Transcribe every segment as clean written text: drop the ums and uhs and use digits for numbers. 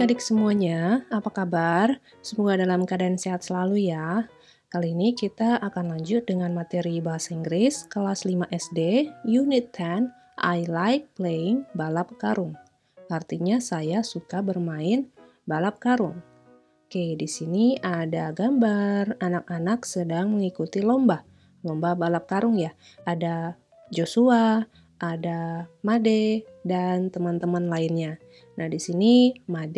adik-adik semuanya, apa kabar? Semoga dalam keadaan sehat selalu ya. Kali ini kita akan lanjut dengan materi bahasa Inggris kelas 5 SD, Unit 10, I like playing balap karung. Artinya saya suka bermain balap karung. Oke, di sini ada gambar anak-anak sedang mengikuti lomba balap karung ya. Ada Joshua, ada Made, dan teman-teman lainnya. Nah, di sini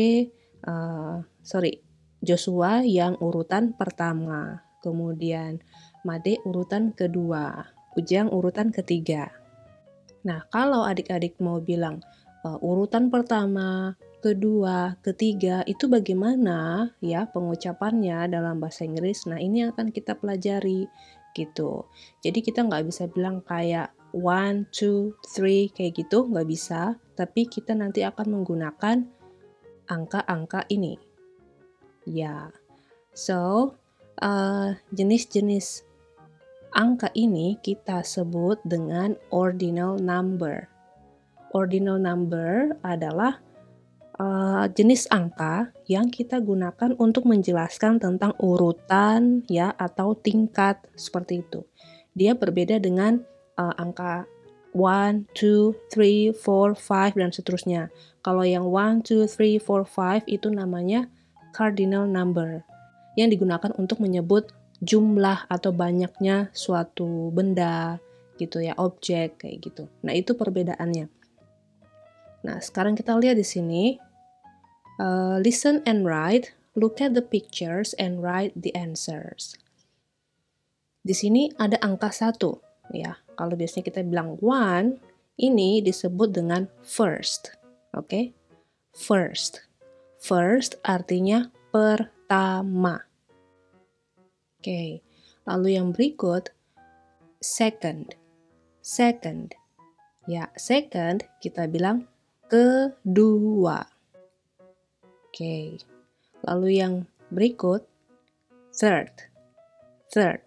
Joshua yang urutan pertama, kemudian Made urutan kedua, Ujang urutan ketiga. Nah, kalau adik-adik mau bilang urutan pertama, kedua, ketiga, itu bagaimana ya pengucapannya dalam bahasa Inggris? Nah, ini akan kita pelajari gitu. Jadi kita nggak bisa bilang kayak 1, 2, 3 kayak gitu, nggak bisa. Tapi kita nanti akan menggunakan angka-angka ini. Ya, so jenis-jenis angka ini kita sebut dengan ordinal number. Ordinal number adalah jenis angka yang kita gunakan untuk menjelaskan tentang urutan ya atau tingkat seperti itu. Dia berbeda dengan angka 1, 2, 3, 4, 5 dan seterusnya. Kalau yang 1, 2, 3, 4, 5 itu namanya cardinal number yang digunakan untuk menyebut jumlah atau banyaknya suatu benda gitu ya, objek kayak gitu. Nah, itu perbedaannya. Nah, sekarang kita lihat di sini. Listen and write. Look at the pictures and write the answers. Di sini ada angka 1 ya. Kalau biasanya kita bilang 1, ini disebut dengan first. Oke? First. First artinya pertama. Oke. Lalu yang berikut second. Second. Ya, second kita bilang kedua. Oke. Lalu yang berikut third. Third.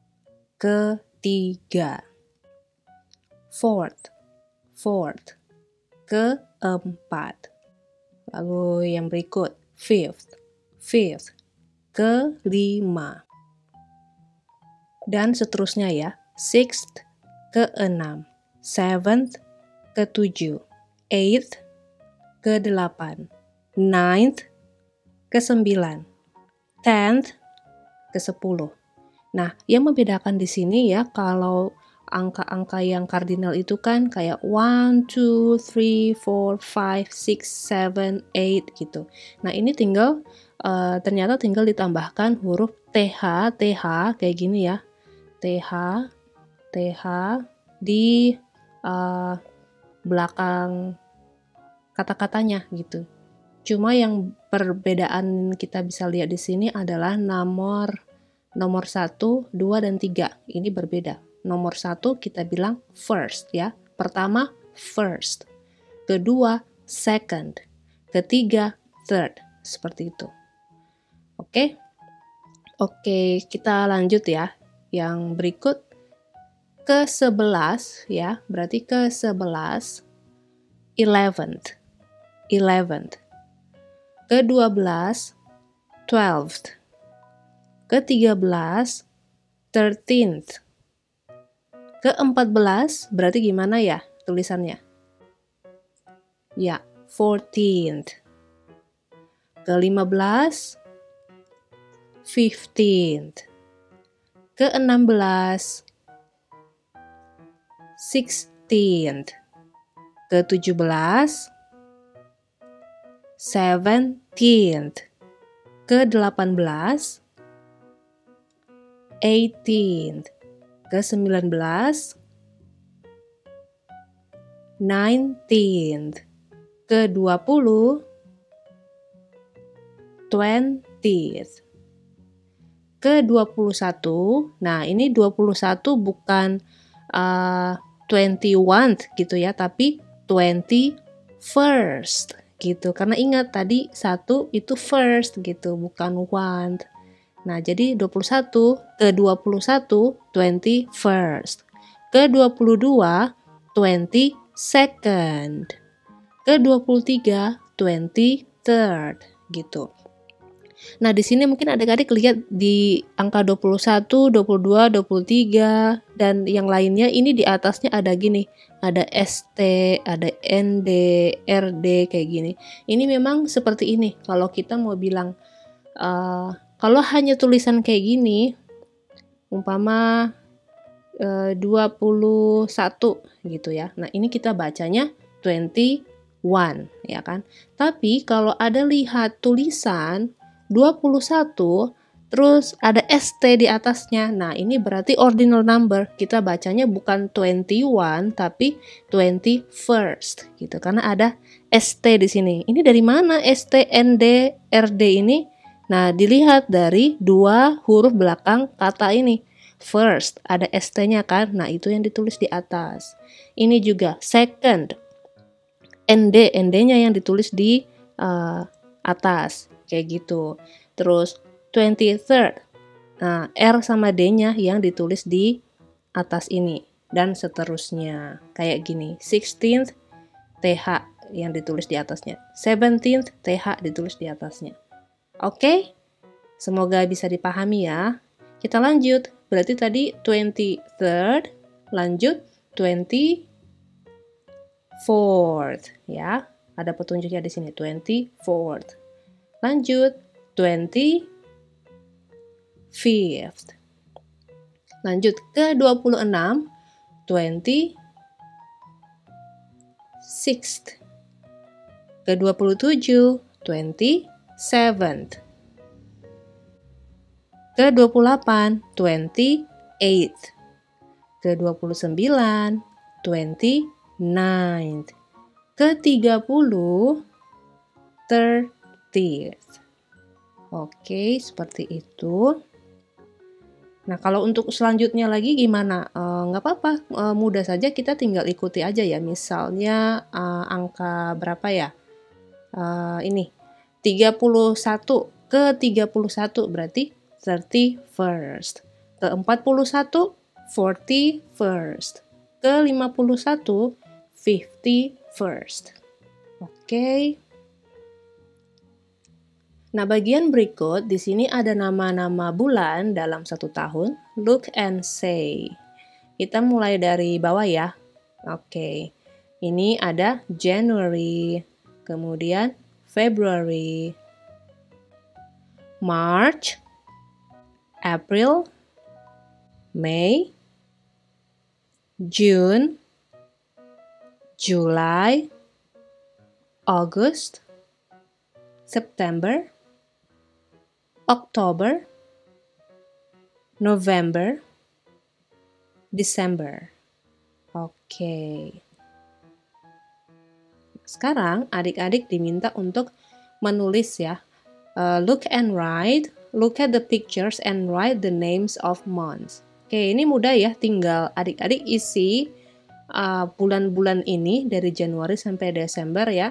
Ketiga. Fourth. Fourth. Keempat. Lalu yang berikut fifth. Fifth. Kelima. Dan seterusnya ya. Sixth. Keenam. Seventh. Ketujuh. Eighth. Kedelapan. Ninth. Ke-9. Tenth. Ke-10. Nah, yang membedakan di sini ya, kalau angka-angka yang kardinal itu kan kayak 1, 2, 3, 4, 5, 6, 7, 8 gitu. Nah, ini ternyata tinggal ditambahkan huruf TH kayak gini ya. TH di belakang kata-katanya gitu. Cuma yang perbedaan kita bisa lihat di sini adalah nomor 1, 2, dan 3. Ini berbeda. Nomor 1 kita bilang first ya. Pertama first. Kedua second. Ketiga third. Seperti itu. Oke? Oke, kita lanjut ya. Yang berikut ke-11 ya. Berarti ke-11 11th. 11th. Ke-12 12th. Ke-13 13th. Ke-14 berarti gimana ya tulisannya? Ya, 14th. Ke-15 15th. Ke-16 16th. Ke-17 17th. Ke-18 18th. Ke-19 19th. Ke-20 20th. Ke-21, nah ini 21 bukan 21st gitu ya, tapi 21st gitu. Karena ingat tadi 1 itu first gitu, bukan one. Nah, jadi ke-21 21st. Ke-22 22nd. Ke-23 23rd gitu. Nah, di sini mungkin adik-adik lihat di angka 21, 22, 23 dan yang lainnya ini di atasnya ada gini, ada ST, ada ND, RD kayak gini. Ini memang seperti ini. Kalau kita mau bilang kalau hanya tulisan kayak gini, umpama 21 gitu ya. Nah, ini kita bacanya 21 ya kan. Tapi kalau ada lihat tulisan 21 terus ada ST di atasnya. Nah, ini berarti ordinal number. Kita bacanya bukan 21 tapi 21st gitu karena ada ST di sini. Ini dari mana ST, ND, RD ini? Nah, dilihat dari dua huruf belakang kata ini. First, ada ST-nya kan? Nah, itu yang ditulis di atas. Ini juga second, ND-nya yang ditulis di atas. Kayak gitu. Terus 23rd. Nah, R sama D-nya yang ditulis di atas ini. Dan seterusnya. Kayak gini. 16th, TH yang ditulis di atasnya. 17th, TH ditulis di atasnya. Oke? Semoga bisa dipahami ya. Kita lanjut. Berarti tadi 23rd, lanjut 24th ya. Ada petunjuknya di sini 24th. Lanjut 25th. Lanjut ke 26, 26th. Ke 27, 27th. Ke 28, 28th. Ke 29, 29th. Ke 30, 30th. Oke, seperti itu. Nah, kalau untuk selanjutnya lagi gimana? Nggak apa-apa, mudah saja kita tinggal ikuti aja ya. Misalnya angka berapa ya? Ini 31 ke 31 berarti 31st. Ke 41 41st. Ke 51 51st. Oke. Nah, bagian berikut di sini ada nama-nama bulan dalam satu tahun. Look and say. Kita mulai dari bawah ya. Oke. Ini ada January, kemudian February, March, April, May, June, July, August, September, October, November, December. Oke. Sekarang adik-adik diminta untuk menulis ya. Look and write, look at the pictures and write the names of months. Oke, ini mudah ya, tinggal adik-adik isi bulan-bulan ini dari Januari sampai Desember ya.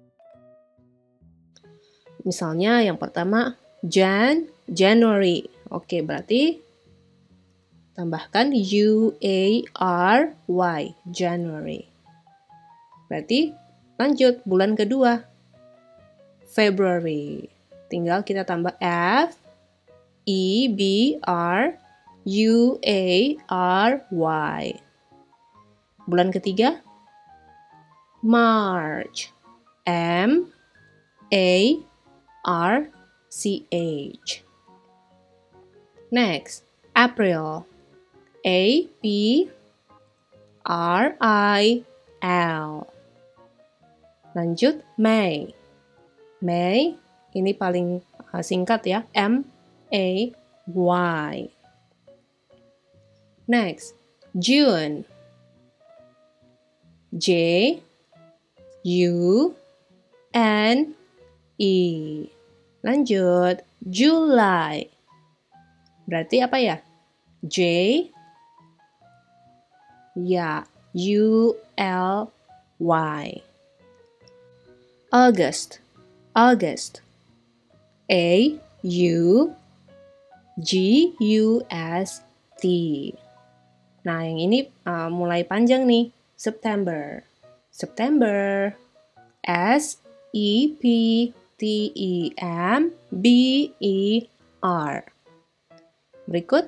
Misalnya yang pertama January. Oke, berarti tambahkan U-A-R-Y, January. Berarti lanjut bulan kedua February. Tinggal kita tambah F-E-B-R-U-A-R-Y. Bulan ketiga March. M-A-R-C-H. Next, April. A-P-R-I-L. Lanjut, May. May, ini paling singkat ya, M-A-Y. Next, June. J-U-N-E. Lanjut, July. Berarti apa ya? J, ya, U-L-Y. August. August. A-U-G-U-S-T. Nah, yang ini mulai panjang nih. September. September. S-E-P-T-E-M-B-E-R. September. Berikut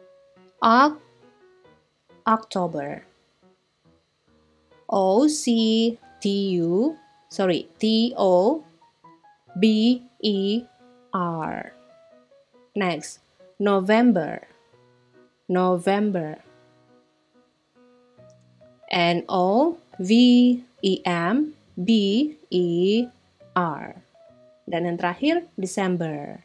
October. Tober. Next, November. November. Dan yang terakhir, December.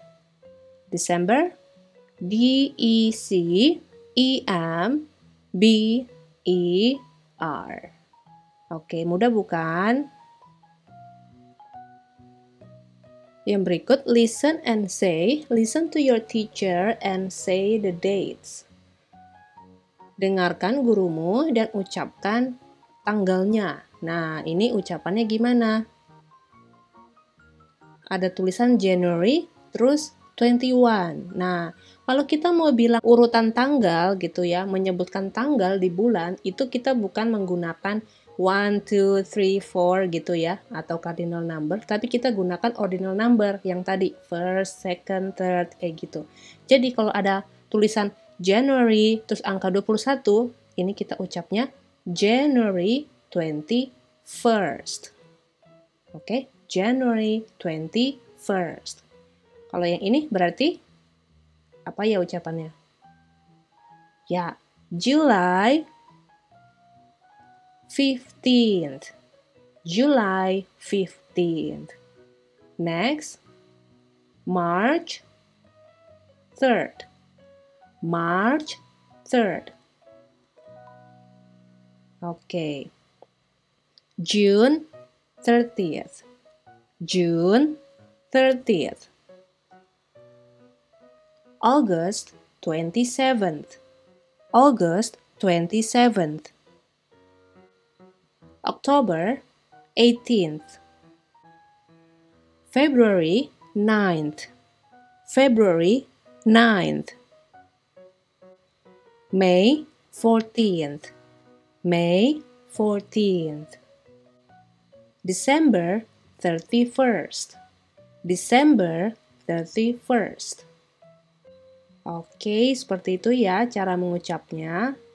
December. Oke, mudah bukan? Yang berikut, listen and say. Listen to your teacher and say the dates. Dengarkan gurumu dan ucapkan tanggalnya. Nah, ini ucapannya gimana? Ada tulisan January, terus 21. Nah, kalau kita mau bilang urutan tanggal gitu ya, menyebutkan tanggal di bulan, itu kita bukan menggunakan 1, 2, 3, 4 gitu ya, atau cardinal number, tapi kita gunakan ordinal number yang tadi, first, second, third, kayak gitu. Jadi kalau ada tulisan January, terus angka 21, ini kita ucapnya January 21st. Oke, January 21st. Kalau yang ini berarti apa ya ucapannya? Ya, July 15th. July 15th. Next, March 3rd. March 3rd. Okay. June 30th. June 30th. August 27th. August 27th. October 18th. February 9th. February 9th. May 14th. May 14th. December 31st. December 31st. Oke, seperti itu ya cara mengucapnya.